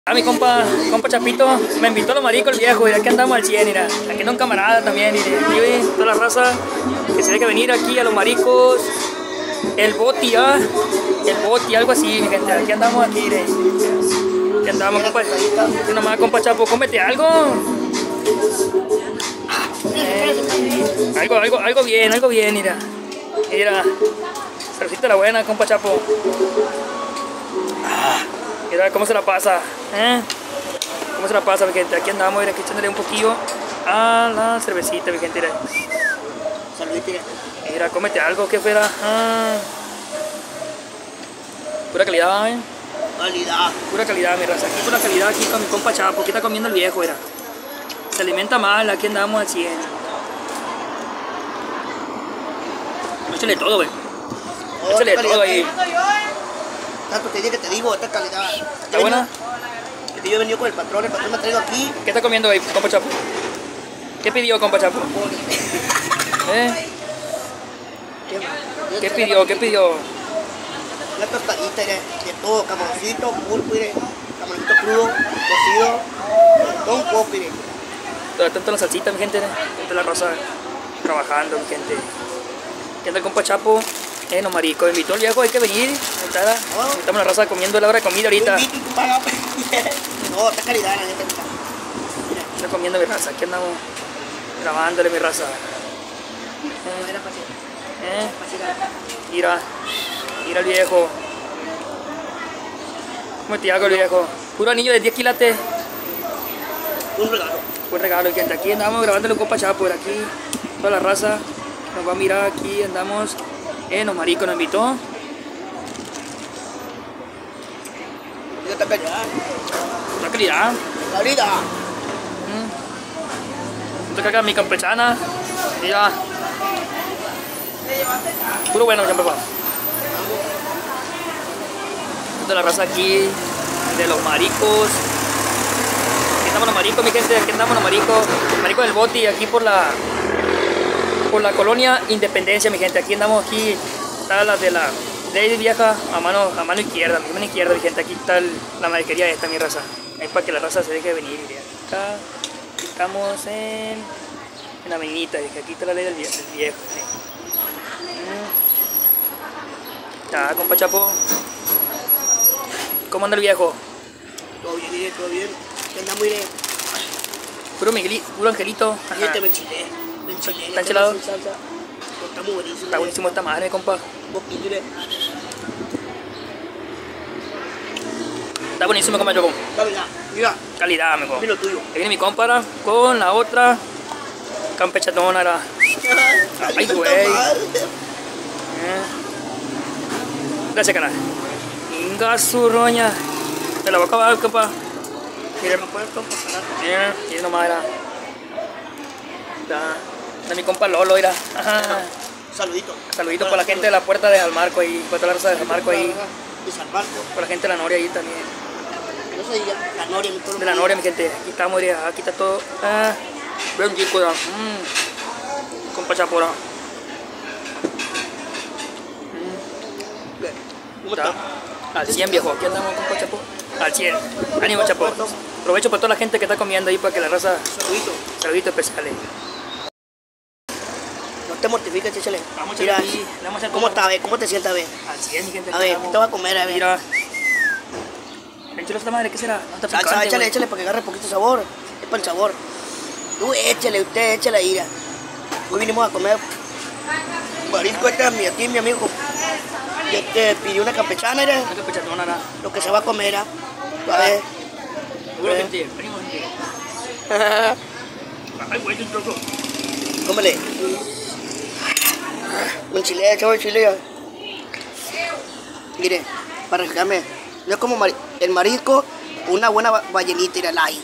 Mi compa Chapito me invitó a los maricos el viejo, y aquí andamos al 100, mira. Aquí anda un camarada también, y toda la raza que se tiene que venir aquí a los maricos. El Boti, algo así, mi gente. Aquí andamos, aquí, mire. Aquí andamos, compa. Aquí nomás, compa Chapo, cómete algo. Algo bien, mira. Mira. Cervecita la buena, compa Chapo. Mira cómo se la pasa, cómo se la pasa, mi gente. Aquí andamos, mira, aquí echándole un poquillo a la cervecita, mi gente. Mira, Saludita. mira, cómete algo que fuera. Pura calidad, pura calidad, mi raza. Aquí pura calidad, aquí con mi compa Chapo. Aquí está comiendo el viejo, mira. Se alimenta mal, aquí andamos al 100. Échale todo, güey. Échale todo ahí. Tanto te dije que te digo, esta calidad. ¿Está buena? Que yo he venido con el patrón me ha traído aquí. ¿Qué está comiendo ahí, compa Chapo? ¿Qué pidió, compa Chapo? ¿Qué pidió? ¿Qué pidió? Una tostadita, de todo, camaroncito, pulpo, camaroncito crudo, cocido, todo un poco, mire. Tanto la salsita, mi gente, tanto la rosa trabajando, mi gente. ¿Qué anda el compa Chapo? No, marico, invitó al viejo, hay que venir. Estamos la raza comiendo la hora de comida ahorita. No, esta calidad, la neta. Está comiendo mi raza, aquí andamos grabándole mi raza. Mira el viejo. ¿Cómo te hago el viejo? Puro anillo de 10 quilates. Un regalo. Un regalo, y aquí andamos grabándole un compa Chapo, por aquí. Toda la raza nos va a mirar aquí, andamos. No, marico, nos invitó. Esta calidad. La calidad. Calidad. Esto acá mi campechana. Mira. Puro bueno, siempre va. Toda la raza aquí de los maricos. Aquí estamos los maricos, mi gente. Aquí andamos los maricos. Maricos del Boti, aquí por la colonia Independencia, mi gente. Aquí andamos, aquí está la de la ley vieja a mano izquierda, mi mano izquierda, mi gente. Aquí está la mariquería esta, mi raza. Ahí para que la raza se deje venir, mira. Acá estamos en la avenida, aquí está la ley del viejo. Está, compa Chapo. ¿Cómo anda el viejo? Todo bien, mire, todo bien. ¿Qué anda muy bien? Puro angelito. Fíjate, me enchilé. ¿Está enchilado? Está muy buenísimo. Está buenísimo esta madre, compa. Un poquito, mire. Está buenísimo, compa Chapo. Mira. Calidad, mejor. Mira lo tuyo. Ahí viene mi compa con la otra campechatona. Ay, güey. Gracias, canal. Inga su roña. Te la voy a acabar, compa. Mira, mira nomás, era. De mi compa Lolo, mira. Saludito. Saludito para la gente de la puerta de Almarco ahí, para toda la raza de Almarco ahí. De San Marco. Para la gente de la Noria ahí también. No se diga, la Noria, mi pueblo. De la Noria, mi gente. Aquí estamos, mira, aquí está todo. Buen chico, ya. Compa Chapora. ¿Cómo está? Al 100, viejo. Aquí andamos, compa Chapo. Al 100. Ánimo, Chapo. Aprovecho para toda la gente que está comiendo ahí para que la raza. Saludito especial. No te mortifiques, échale. Vamos a mira, aquí. ¿Cómo está, ve? ¿Cómo te sientes, ve? Al 100, mi gente. A ver, ¿qué te vas a comer, a ver? Mira. Échale esta madre, ¿qué será? No está Salsa, picante, échale, güey. échale para que agarre poquito sabor. Es para el sabor. Tú échale, usted échale ahí. Hoy vinimos a comer marisco. Este es mi amigo. Que pidió una campechana, era. Una campechatona, era. Lo que se va a comer, a ver. Seguro, gente. Ánimo, gente. Ay, güey, un trozo. Cómele. Un chile, echamos el chile ya. Mire, para refrescarme. No es como el marisco, una buena ballenita, ir al ahí.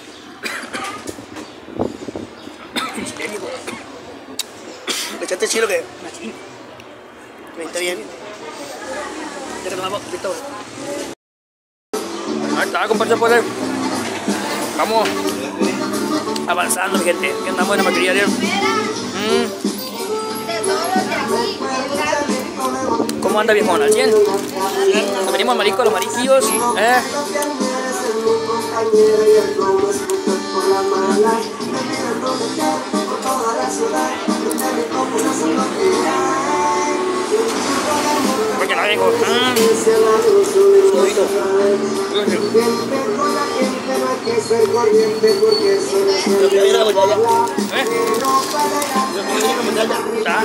¿Le echaste chilo que? Está bien. Ahí está, compa Chapo. Vamos avanzando, mi gente. Aquí andamos en la maquinaria. ¿Cómo anda, viejón? ¿Al 100? Nos venimos al marico, a los mariquillos. Porque la dejo. ¿Está?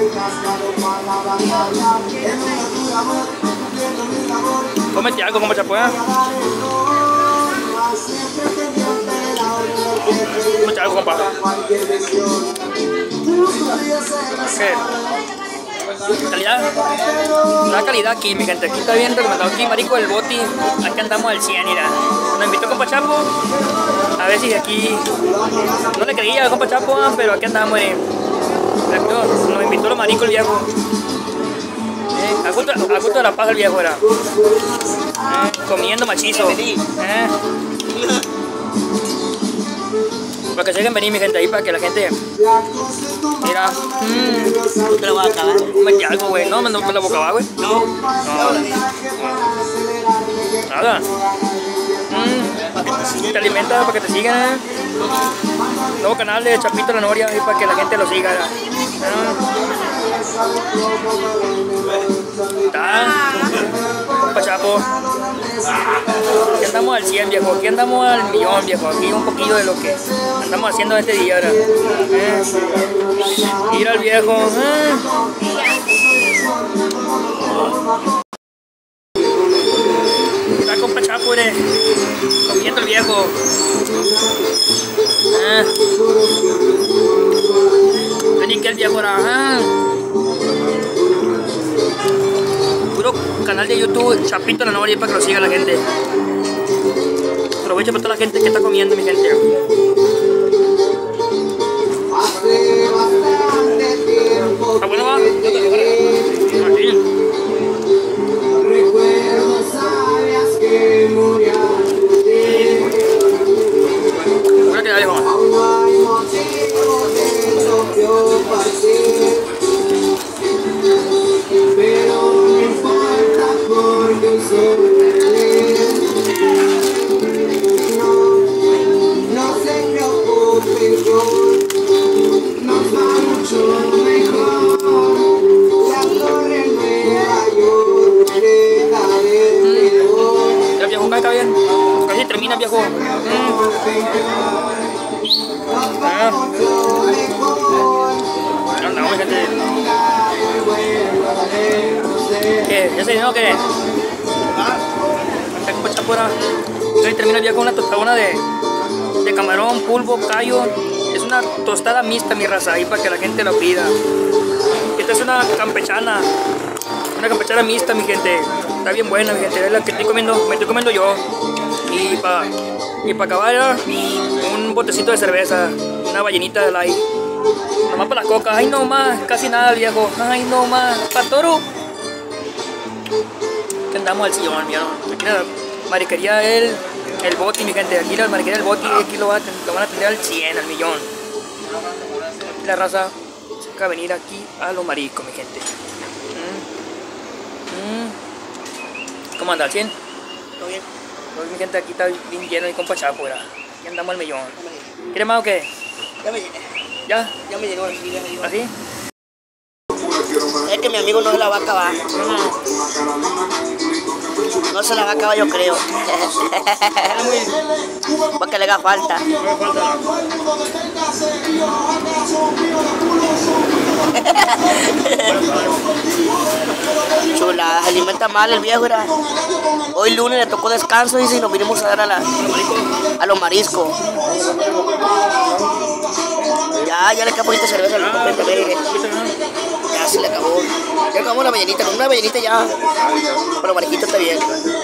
Cómete algo, como chapuea. Cómete algo, compa. ¿Qué? Calidad, la calidad aquí, mi gente. Aquí está bien recomendado. Aquí, marico, el boti. Aquí andamos al 100, mira. Nos invitó compa Chapo. A ver si de aquí. No le creía al compa Chapo, pero aquí andamos, nos invitó los maricos el viejo. A gusto de la paja el viejo era. Comiendo machizo. Para que se dejen venir, mi gente, ahí para que la gente. Mira. ¿Tú te lo vas a acabar? Comete algo, güey. No me la boca abajo, güey. No. Nada. Te alimenta para que te sigan. Nuevo canal de Chapito La Noria ahí para que la gente lo siga. Está. Compa Chapo. Aquí andamos al 100, viejo. Aquí andamos al millón, viejo. Aquí un poquito de lo que andamos haciendo este día ahora. Ir al viejo. Está compa Chapo, comiendo el viejo. Vení que el viejo era. Puro canal de YouTube Chapito La Noria para que lo siga la gente. Aprovecho para toda la gente que está comiendo, mi gente. ¿Está bueno, va? Aquí. Ahora que dale, vamos. Ya viejo, está bien. Casi termina, viejo. No, mi gente. ¿Qué? ¿Ya se llenó o qué? Está como chapura. Casi termina ya con una tostadona de camarón, pulpo, callo. Es una tostada mixta, mi raza, ahí para que la gente lo pida. Esta es una campechana mixta, mi gente. Está bien buena, mi gente. Es la que estoy comiendo, me estoy comiendo yo. Y para acabar, un botecito de cerveza, una ballenita de light. Nomás para la coca. Ay, no más, casi nada, viejo. Ay, no más. Para toro. Que andamos al sillón, mira. Aquí la mariquería el boti, mi gente. Aquí la mariquería del boti, aquí lo van a tener al 100, al millón. Aquí la raza se acaba de venir aquí a los mariscos, mi gente. ¿Cómo anda? ¿Al 100? ¿Todo bien? Pues mi gente aquí está bien lleno de compa Chapo, ¿verdad? Aquí andamos al millón. ¿Quieres más o qué? Ya me llené. ¿Ya? Ya me llegó el video. ¿Así? Es que mi amigo no se la va a acabar. No se la va a acabar, yo creo. Porque le haga falta. Chula, se alimenta mal el viejo, era. Hoy lunes le tocó descanso y nos vinimos a dar a los mariscos. Ya le queda poquita cerveza al ya se le acabó. Ya acabamos la ballenita, con una ballenita ya. Pero marisquito está bien.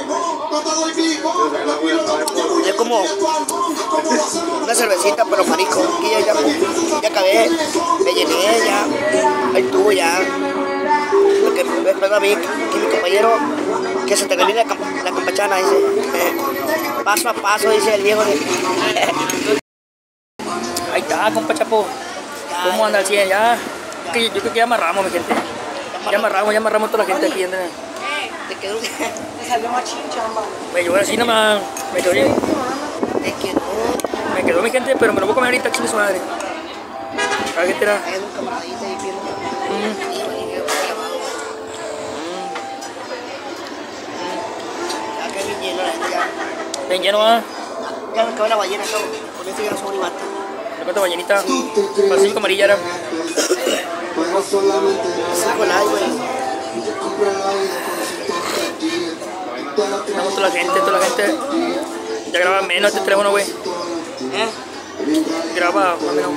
Es como una cervecita, pero marisco. Aquí ya acabé, me llené ya. Ahí estuvo ya. Lo que me pega a mí, que mi compañero, que se termine la campechana, dice. Paso a paso, dice el viejo. Ahí está, compa Chapo. ¿Cómo anda el 100? Ya. Yo creo que ya amarramos, mi gente. Ya amarramos toda la gente aquí. Te quedó. Te salió machín, chamba. Me lloré así nomás. Me lloré. Es que no. Me quedó mi gente, pero me lo voy a comer ahorita, chingue su madre. A ver qué te da. Hay un camaradita ahí viendo. Ya que bien lleno la gente ya. Bien lleno, ¿ah? Ya me acabó la ballena, cabrón. Con esto ya no somos ni basta. Le cuento ballenita. Pasito amarilla era. Sí, con ahí, güey. Vamos toda la gente. Ya graba menos este teléfono, güey. Graba más o menos.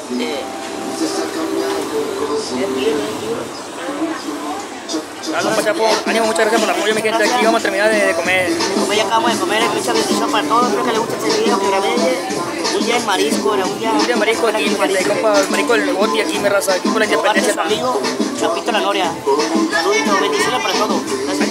Dale, Pachapo, ánimo, muchas gracias por el apoyo, mi gente. Aquí vamos a terminar de comer. Como ya acabamos de comer, mucha bendición para todos. Espero que les guste este video, que grabé un día en marisco, era un día... Un día marisco aquí, gente, compa, el marisco del Boti aquí, mi raza, aquí por la Parte de independencia. su amigo, Chapito La Noria. Saluditos, bendiciones para todos. Gracias.